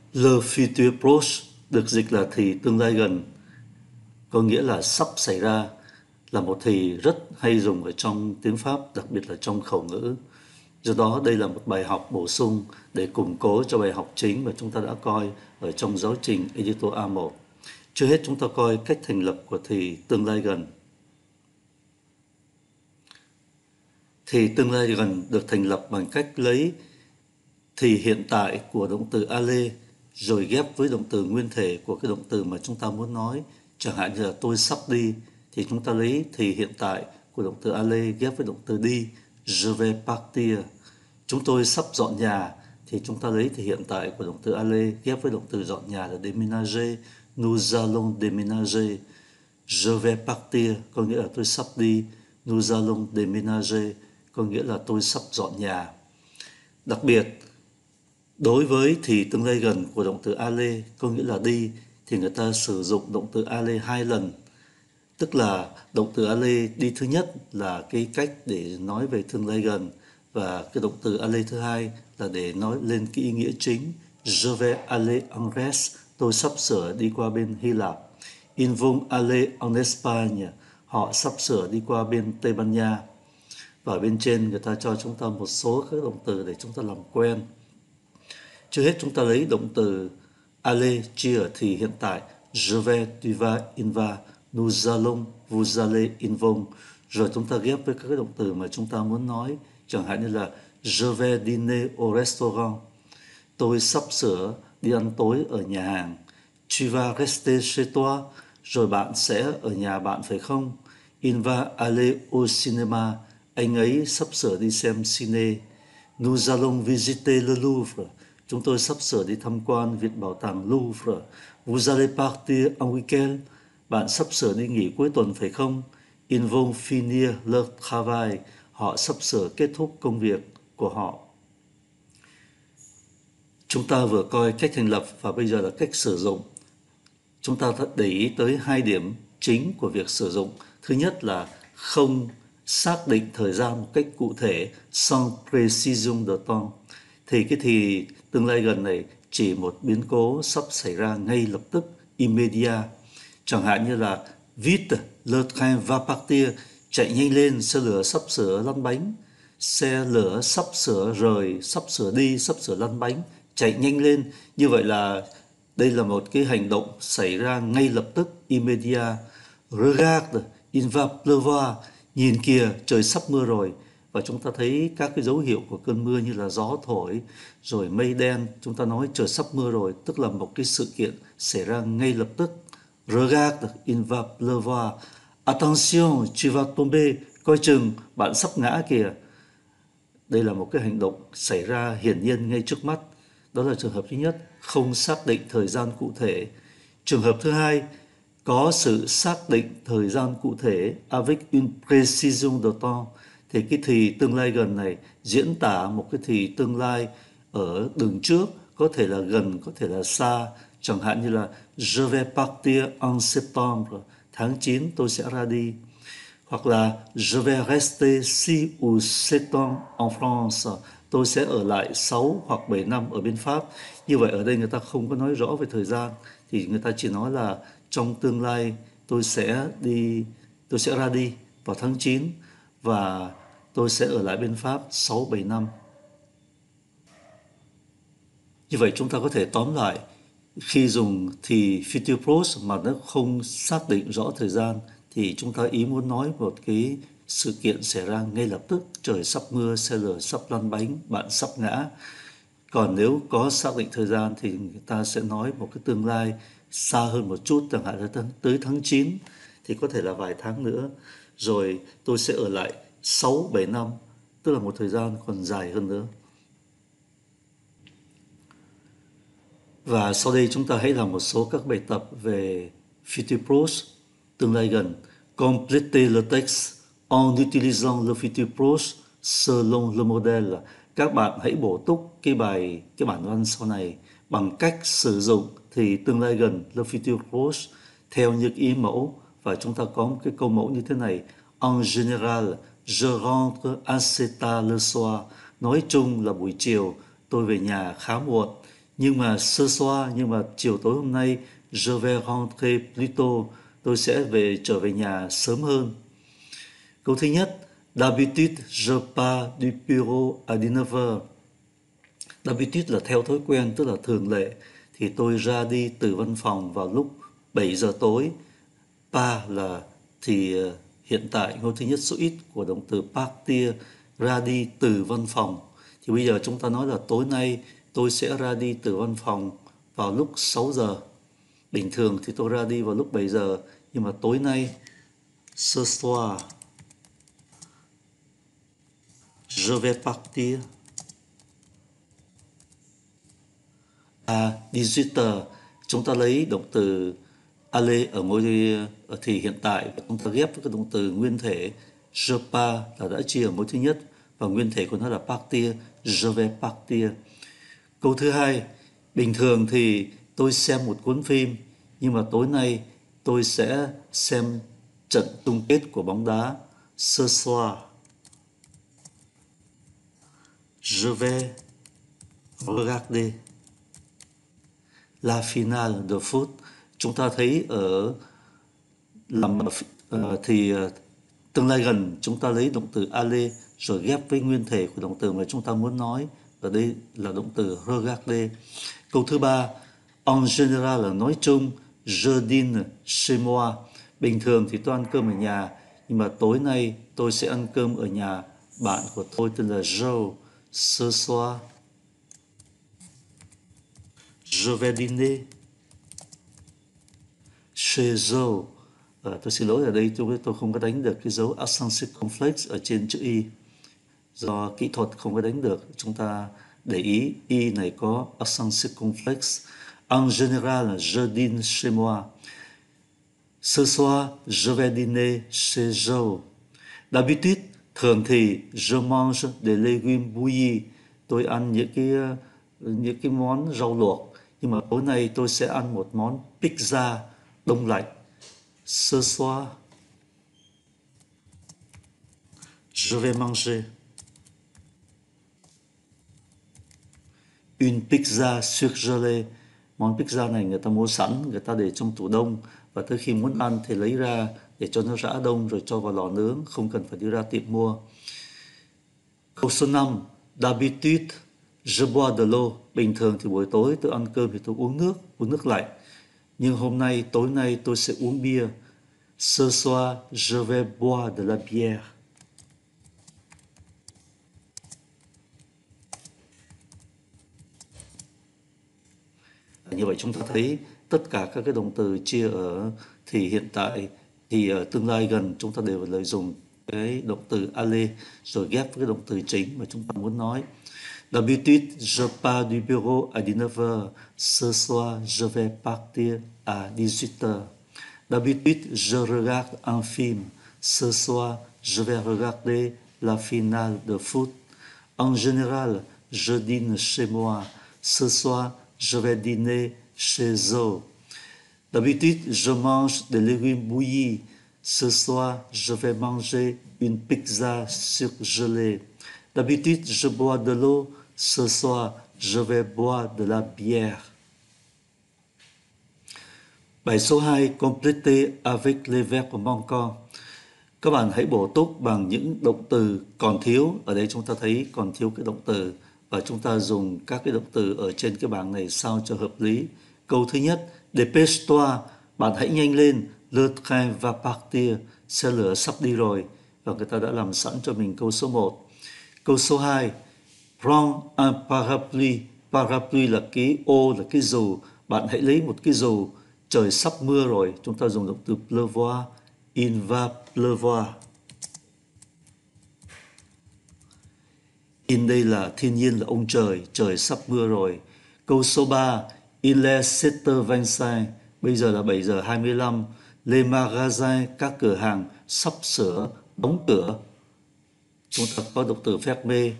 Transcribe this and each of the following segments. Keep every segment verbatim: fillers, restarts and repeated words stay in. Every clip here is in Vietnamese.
Le futur proche được dịch là thì tương lai gần, có nghĩa là sắp xảy ra, là một thì rất hay dùng ở trong tiếng Pháp, đặc biệt là trong khẩu ngữ. Do đó đây là một bài học bổ sung để củng cố cho bài học chính mà chúng ta đã coi ở trong giáo trình Edito A một. Trước hết chúng ta coi cách thành lập của thì tương lai gần. Thì tương lai gần được thành lập bằng cách lấy thì hiện tại của động từ aller rồi ghép với động từ nguyên thể của cái động từ mà chúng ta muốn nói. Chẳng hạn như là tôi sắp đi thì chúng ta lấy thì hiện tại của động từ aller ghép với động từ đi, je vais partir. Chúng tôi sắp dọn nhà thì chúng ta lấy thì hiện tại của động từ aller ghép với động từ dọn nhà là déménager, nous allons déménager. Je vais partir có nghĩa là tôi sắp đi, nous allons déménager có nghĩa là tôi sắp dọn nhà. Đặc biệt, đối với thì tương lai gần của động từ aller có nghĩa là đi thì người ta sử dụng động từ aller hai lần. Tức là động từ aller đi thứ nhất là cái cách để nói về tương lai gần, và cái động từ aller thứ hai là để nói lên cái ý nghĩa chính. Je vais aller en Grèce, tôi sắp sửa đi qua bên Hy Lạp. Ils vont aller en Espagne, họ sắp sửa đi qua bên Tây Ban Nha. Và bên trên người ta cho chúng ta một số các động từ để chúng ta làm quen. Trước hết chúng ta lấy động từ aller chia ở thì hiện tại, je vais, tu vas, il va, nous allons, vous allez, ils vont. Rồi chúng ta ghép với các cái động từ mà chúng ta muốn nói, chẳng hạn như là je vais dîner au restaurant, tôi sắp sửa đi ăn tối ở nhà hàng. Tu vas rester chez toi, rồi bạn sẽ ở nhà bạn phải không? Il va aller au cinéma, anh ấy sắp sửa đi xem cine. Nous allons visiter le Louvre, chúng tôi sắp sửa đi tham quan Viện Bảo tàng Louvre. Vous allez partir en week-end, bạn sắp sửa đi nghỉ cuối tuần phải không? Ils vont finir leur travail, họ sắp sửa kết thúc công việc của họ. Chúng ta vừa coi cách thành lập và bây giờ là cách sử dụng. Chúng ta để ý tới hai điểm chính của việc sử dụng. Thứ nhất là không xác định thời gian một cách cụ thể, sans précision de temps. Thì cái thì tương lai gần này chỉ một biến cố sắp xảy ra ngay lập tức, immédiat. Chẳng hạn như là vite, le train va partir, chạy nhanh lên, xe lửa sắp sửa lăn bánh. Xe lửa sắp sửa rời, sắp sửa đi, sắp sửa lăn bánh, chạy nhanh lên. Như vậy là đây là một cái hành động xảy ra ngay lập tức, immédiat. Regarde, il va pleuvoir, nhìn kìa, trời sắp mưa rồi. Và chúng ta thấy các cái dấu hiệu của cơn mưa như là gió thổi, rồi mây đen. Chúng ta nói trời sắp mưa rồi, tức là một cái sự kiện xảy ra ngay lập tức. Regarde, il va pleuvoir. Attention, tu vas tomber, coi chừng, bạn sắp ngã kìa. Đây là một cái hành động xảy ra hiển nhiên ngay trước mắt. Đó là trường hợp thứ nhất, không xác định thời gian cụ thể. Trường hợp thứ hai, có sự xác định thời gian cụ thể avec une précision de temps. Thì cái thì tương lai gần này diễn tả một cái thì tương lai ở đường trước, có thể là gần, có thể là xa. Chẳng hạn như là je vais partir en septembre, tháng chín tôi sẽ ra đi. Hoặc là je vais rester six ou sept ans en France, tôi sẽ ở lại sáu hoặc bảy năm ở bên Pháp. Như vậy ở đây người ta không có nói rõ về thời gian, thì người ta chỉ nói là trong tương lai tôi sẽ đi, tôi sẽ ra đi vào tháng chín và tôi sẽ ở lại bên Pháp sáu bảy năm. Như vậy chúng ta có thể tóm lại, khi dùng thì future proche mà nó không xác định rõ thời gian thì chúng ta ý muốn nói một cái sự kiện xảy ra ngay lập tức, trời sắp mưa, xe lửa sắp lăn bánh, bạn sắp ngã. Còn nếu có xác định thời gian thì người ta sẽ nói một cái tương lai xa hơn một chút, chẳng hạn là tới tháng chín thì có thể là vài tháng nữa, rồi tôi sẽ ở lại sáu bảy năm, tức là một thời gian còn dài hơn nữa. Và sau đây chúng ta hãy làm một số các bài tập về future proche, tương lai gần. Complétez le texte en utilisant le futur proche selon le modèle. Các bạn hãy bổ túc cái bài, cái bản văn sau này bằng cách sử dụng thì tương lai gần le futur proche theo như ý mẫu. Và chúng ta có một cái câu mẫu như thế này: En général, je rentre assez tard le soir. Nói chung là buổi chiều tôi về nhà khá muộn. Nhưng mà ce soir, nhưng mà chiều tối hôm nay, je vais rentrer plus tôt, tôi sẽ về trở về nhà sớm hơn. Câu thứ nhất, d'habitude je pars du bureau à dix-neuf heures. D'habitude là theo thói quen, tức là thường lệ, thì tôi ra đi từ văn phòng vào lúc bảy giờ tối. Pa là thì uh, hiện tại ngôi thứ nhất số ít của động từ partir, ra đi từ văn phòng. Thì bây giờ chúng ta nói là tối nay tôi sẽ ra đi từ văn phòng vào lúc sáu giờ. Bình thường thì tôi ra đi vào lúc bảy giờ, nhưng mà tối nay, ce soir, je vais partir à dix-huit heures. Chúng ta lấy động từ aller ở ngôi ở thì hiện tại và chúng ta ghép với cái động từ nguyên thể je pars là đã chia ở ngôi thứ nhất và nguyên thể của nó là partir, je vais partir. Câu thứ hai, bình thường thì tôi xem một cuốn phim, nhưng mà tối nay tôi sẽ xem trận chung kết của bóng đá. Ce soir, je vais regarder la finale de foot. Chúng ta thấy ở làm uh, thì uh, tương lai gần chúng ta lấy động từ aller rồi ghép với nguyên thể của động từ mà chúng ta muốn nói. Ở đây là động từ regarder. Câu thứ ba, en general là nói chung, je dîne chez moi. Bình thường thì tôi ăn cơm ở nhà, nhưng mà tối nay tôi sẽ ăn cơm ở nhà bạn của tôi tên là Joe. Ce soir, je vais dîner chez Joe. À, tôi xin lỗi ở đây tôi tôi không có đánh được cái dấu accent circumflex ở trên chữ y, do kỹ thuật không có đánh được. Chúng ta để ý y này có accent circumflex. En général, je dîne chez moi. Ce soir, je vais dîner chez Joe. D'habitude, thường thì je mange des légumes bouillis. Tôi ăn những cái những cái món rau luộc, nhưng mà tối nay tôi sẽ ăn một món pizza đông lạnh. Ce soir, je vais manger une pizza surgelée. Món pizza này người ta mua sẵn, người ta để trong tủ đông, và tới khi muốn ăn thì lấy ra để cho nó rã đông rồi cho vào lò nướng, không cần phải đi ra tiệm mua. Câu số năm, d'habitude je bois de l'eau. Bình thường thì buổi tối tôi ăn cơm thì tôi uống nước, uống nước lạnh. Nhưng hôm nay, tối nay tôi sẽ uống bia. Ce soir, je vais boire de la bière. Như vậy chúng ta thấy tất cả các cái động từ chia ở thì hiện tại, thì ở tương lai gần chúng ta đều lợi dụng cái động từ aller rồi ghép với cái động từ chính mà chúng ta muốn nói. D'habitude, je pars du bureau à dix-neuf heures. Ce soir, je vais partir à dix-huit heures. D'habitude, je regarde un film. Ce soir, je vais regarder la finale de foot. En général, je dîne chez moi. Ce soir, je vais dîner chez eux. D'habitude, je mange des légumes bouillis. Ce soir, je vais manger une pizza surgelée. D'habitude, je bois de l'eau. Ce soir, je vais boire de la bière. Bài số hai, complétez avec les verbes manquants. Các bạn hãy bổ túc bằng những động từ còn thiếu. Ở đây chúng ta thấy còn thiếu cái động từ, và chúng ta dùng các cái động từ ở trên cái bảng này sao cho hợp lý. Câu thứ nhất, dépêche-toi, bạn hãy nhanh lên, le train va partir, xe lửa sắp đi rồi. Và người ta đã làm sẵn cho mình câu số một. Câu số hai, prends un parapluie, parapluie là cái ô, là cái dù, bạn hãy lấy một cái dù, trời sắp mưa rồi, chúng ta dùng động từ pleuvoir, il va pleuvoir. In đây là thiên nhiên, là ông trời, trời sắp mưa rồi. Câu số ba, il est sept heures vingt-cinq, bây giờ là bảy giờ hai mươi lăm. Les magasins, các cửa hàng sắp sửa đóng cửa. Chúng ta có động từ fermer.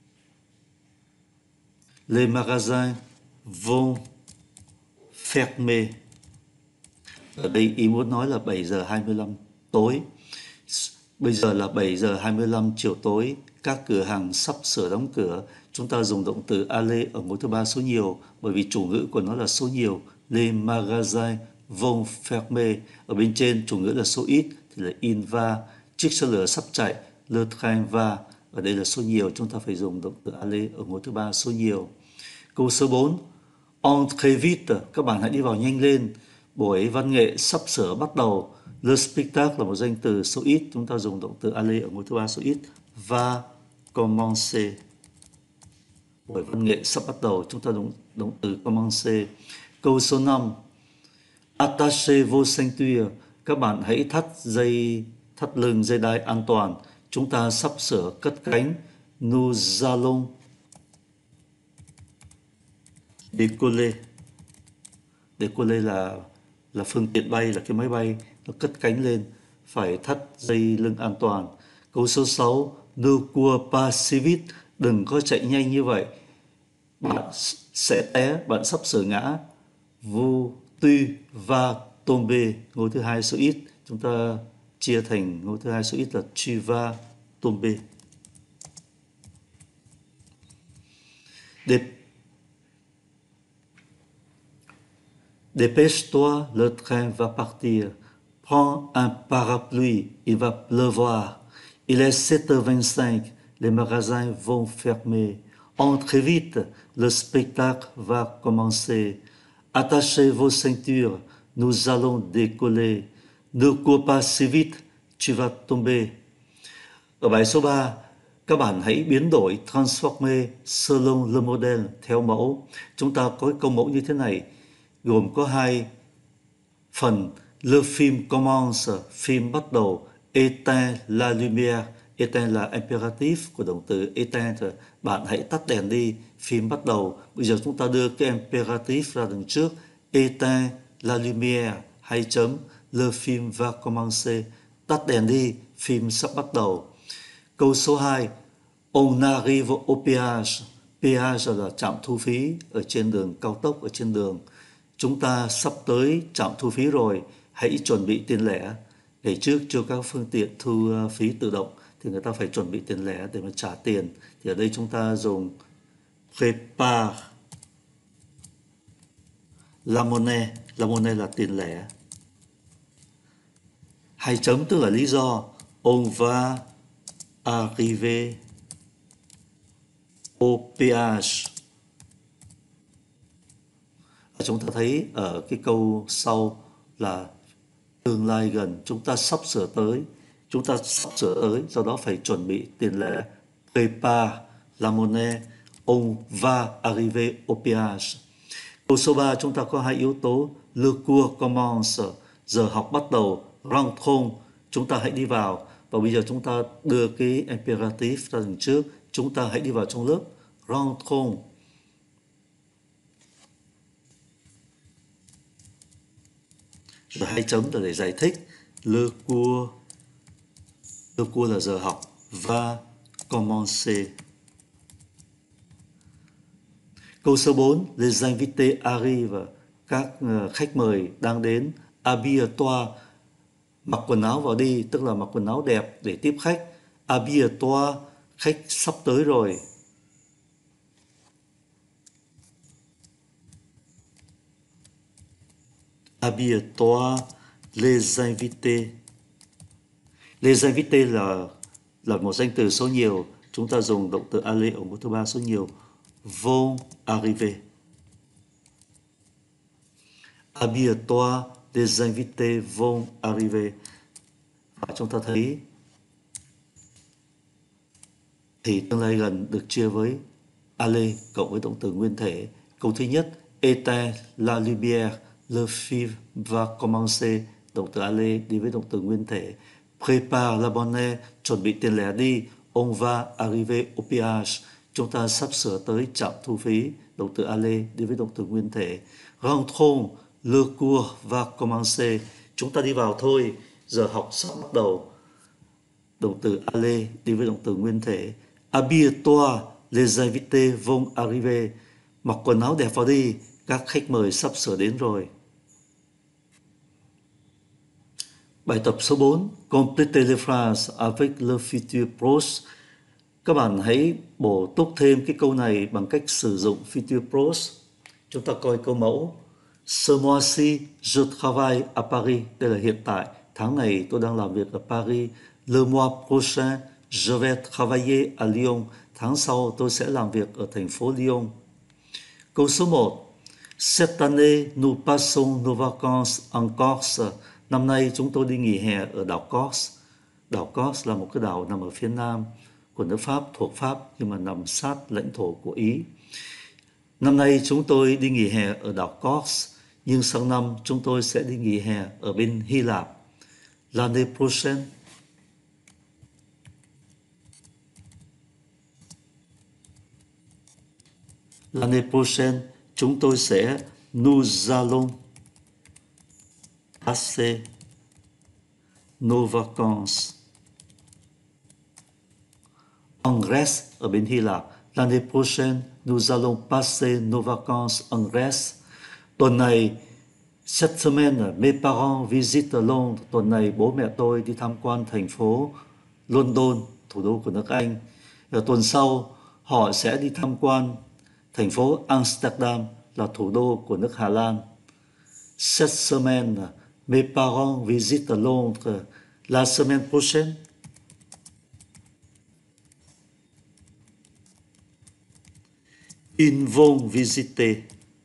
Les magasins vont fermer. Ở đây ý muốn nói là bảy giờ hai mươi lăm tối. Bây giờ là bảy giờ hai mươi lăm chiều tối, các cửa hàng sắp sửa đóng cửa. chúng ta dùng động từ aller ở ngôi thứ ba số nhiều bởi vì chủ ngữ của nó là số nhiều. Les magasins vont fermer. Ở bên trên chủ ngữ là số ít thì là il va. Chiếc xe lửa sắp chạy, le train va. Ở đây là số nhiều, chúng ta phải dùng động từ aller ở ngôi thứ ba số nhiều. Câu số bốn. Entrez vite, các bạn hãy đi vào nhanh lên. Buổi văn nghệ sắp sửa bắt đầu. Le spectacle là một danh từ số ít, chúng ta dùng động từ aller ở ngôi thứ ba số ít. Va commencer. Buổi văn nghệ sắp bắt đầu, chúng ta dùng động từ commencer. Câu số năm. Attachez vos ceintures, các bạn hãy thắt dây thắt lưng dây đai an toàn. Chúng ta sắp sửa cất cánh. Nous allons décoller. Décoller là là phương tiện bay, là cái máy bay nó cất cánh lên, phải thắt dây lưng an toàn. Câu số sáu. Ne cours pas si vite, đừng có chạy nhanh như vậy, bạn sẽ té, bạn sắp sửa ngã. Vous tu vas tomber, ngôi thứ hai số ít, chúng ta chia thành ngôi thứ hai số ít là tu vas tomber. Dép Dépêche-toi, le train va partir. Prends un parapluie, il va pleuvoir. Il est sept heures vingt-cinq, les magasins vont fermer. Entrez vite, le spectacle va commencer. Attachez vos ceintures, nous allons décoller. Ne cours pas si vite, tu vas tomber. Ở bài số ba, các bạn hãy biến đổi transformer selon le modèle, theo mẫu. Chúng ta có cái câu mẫu như thế này, gồm có hai phần. Le film commence, phim bắt đầu. Éteins la lumière, éteins là imperatif của động từ éteindre, bạn hãy tắt đèn đi, phim bắt đầu. Bây giờ chúng ta đưa cái imperatif ra đằng trước. Éteins la lumière, hai chấm, le film va commencer, tắt đèn đi, phim sắp bắt đầu. Câu số hai. On arrive au péage. Péage là trạm thu phí ở trên đường cao tốc, ở trên đường. Chúng ta sắp tới trạm thu phí rồi, hãy chuẩn bị tiền lẻ. Ngày trước cho các phương tiện thu phí tự động thì người ta phải chuẩn bị tiền lẻ để mà trả tiền. Thì ở đây chúng ta dùng prépare la monnaie. La monnaie là tiền lẻ. Hai chấm tức là lý do. On va arriver au péage. Chúng ta thấy ở cái câu sau là tương lai gần, chúng ta sắp sửa tới, chúng ta sắp sửa tới, do đó phải chuẩn bị tiền lẻ. Prépare la monnaie, on va arriver au péage. Câu số ba, chúng ta có hai yếu tố. Le cours commence, giờ học bắt đầu. Rentrons, chúng ta hãy đi vào. Và bây giờ chúng ta đưa cái imperatif ra đằng trước, chúng ta hãy đi vào trong lớp. Rentrons. Rồi hai chấm là để giải thích. Le cours, le cours là giờ học, va commencer. Câu số bốn, les invités arrivent, các khách mời đang đến. Habille-toi, mặc quần áo vào đi, tức là mặc quần áo đẹp để tiếp khách. Habille-toi, khách sắp tới rồi. Habille-toi, les invités. Les invités là là một danh từ số nhiều, chúng ta dùng động từ aller ở ngôi thứ ba số nhiều. Vont arriver. Habille-toi, les invités vont arriver. Và chúng ta thấy thì tương lai gần được chia với aller cộng với động từ nguyên thể. Câu thứ nhất, éteins la lumière, le film va commencer, động từ aller đi với động từ nguyên thể. Prépare la monnaie, chuẩn bị tiền lẻ đi. On va arriver au péage, chúng ta sắp sửa tới trạm thu phí, động từ aller đi với động từ nguyên thể. Rentrons, le cours va commencer, chúng ta đi vào thôi, giờ học sắp bắt đầu, động từ aller đi với động từ nguyên thể. Habille-toi, les invités vont arriver, mặc quần áo đẹp vào đi, các khách mời sắp sửa đến rồi. Bài tập số bốn, complétez les phrases avec le futur proche. Các bạn hãy bổ túc thêm cái câu này bằng cách sử dụng future prose. Chúng ta coi câu mẫu. Ce mois-ci, je travaille à Paris. Đây là hiện tại. Tháng này tôi đang làm việc ở Paris. Le mois prochain, je vais travailler à Lyon. Tháng sau tôi sẽ làm việc ở thành phố Lyon. Câu số một. Cette année, nous passons nos vacances en Corse. Năm nay chúng tôi đi nghỉ hè ở đảo Corse. Đảo Corse là một cái đảo nằm ở phía nam của nước Pháp, thuộc Pháp nhưng mà nằm sát lãnh thổ của Ý. Năm nay chúng tôi đi nghỉ hè ở đảo Corse, nhưng sang năm chúng tôi sẽ đi nghỉ hè ở bên Hy Lạp. L'année prochaine. L'année prochaine, chúng tôi sẽ nous allons passer nos vacances en Grèce ở bên Hy Lạp. L'année prochaine, nous allons passer nos vacances en Grèce. Tuần này, cette semaine, mes parents visitent Londres. Tuần này bố mẹ tôi đi tham quan thành phố London, thủ đô của nước Anh. Ở tuần sau, họ sẽ đi tham quan thành phố Amsterdam, là thủ đô của nước Hà Lan. Cette semaine, mes parents visitent Londres. La semaine prochaine, ils vont visiter.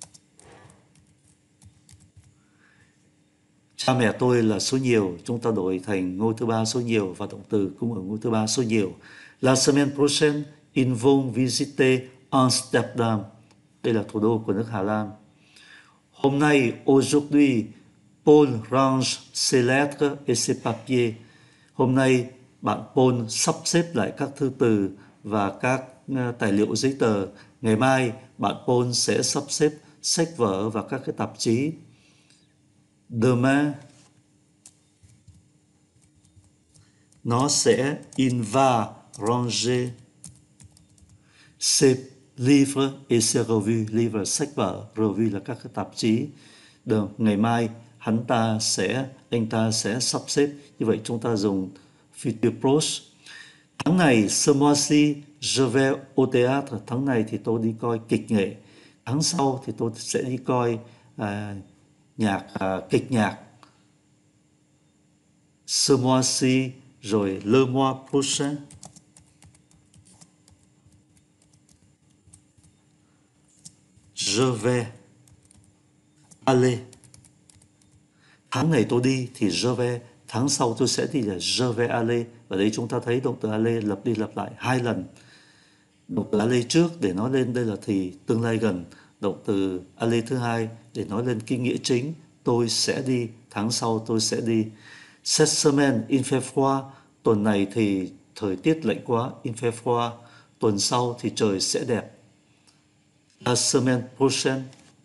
Cha mẹ tôi là số nhiều, chúng ta đổi thành ngôi thứ ba số nhiều và động từ cũng ở ngôi thứ ba số nhiều. La semaine prochaine, ils vont visiter Amsterdam. Đây là thủ đô của nước Hà Lan. Hôm nay, aujourd'hui, Paul range ses lettres et ses papiers. Hôm nay, bạn Paul sắp xếp lại các thư từ và các tài liệu giấy tờ. Ngày mai, bạn Paul sẽ sắp xếp sách vở và các cái tạp chí. Demain, nó sẽ il va ranger ses livres et ses revues. Livre sách vở, revue là các cái tạp chí. Được, ngày mai hắn ta sẽ, anh ta sẽ sắp xếp. Như vậy chúng ta dùng future prose. Tháng này, ce mois-ci, je vais au théâtre. Tháng này thì tôi đi coi kịch nghệ. Tháng sau thì tôi sẽ đi coi à, nhạc à, kịch nhạc. Ce mois-ci, rồi le mois prochain. Je vais aller. Tháng này tôi đi thì je vais, tháng sau tôi sẽ đi là je vais aller. Ở đây chúng ta thấy động từ aller lặp đi lặp lại hai lần. Động từ aller trước để nói lên đây là thì tương lai gần. Động từ aller thứ hai để nói lên cái nghĩa chính, tôi sẽ đi, tháng sau tôi sẽ đi. Cette semaine, il fait froid. Tuần này thì thời tiết lạnh quá, il fait froid. Tuần sau thì trời sẽ đẹp. La semaine prochaine.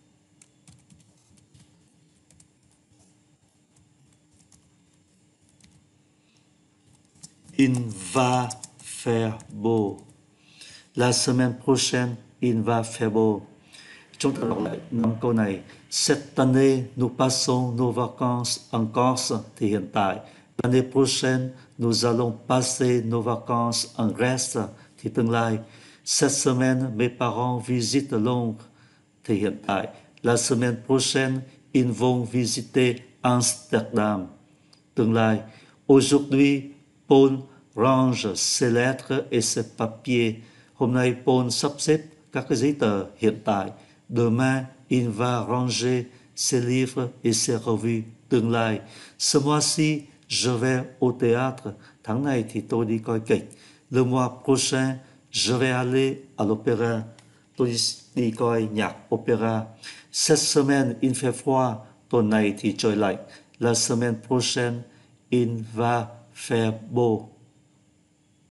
Il va faire beau. La semaine prochaine, il va faire beau. Chúng ta đọc lại năm câu này. Cette année, nous passons nos vacances en Corse. Thì hiện tại. L'année prochaine, nous allons passer nos vacances en Grèce. Thì tương lai. Cette semaine, mes parents visitent Londres. Thì hiện tại. La semaine prochaine, ils vont visiter Amsterdam. Tương lai. Aujourd'hui, Paul range ses lettres et ses papiers. Hôm nay Paul sắp xếp các cái giấy tờ hiện tại. Demain, il va ranger ses livres et ses revues. Tương lai. Ce mois-ci, je vais au théâtre. Tháng này thì tôi đi coi kịch. Le mois prochain, je vais aller à l'opéra. Tôi đi coi nhạc opera. Cette semaine, il fait froid. Tuần này thì trời lạnh. La semaine prochaine, il va faire beau.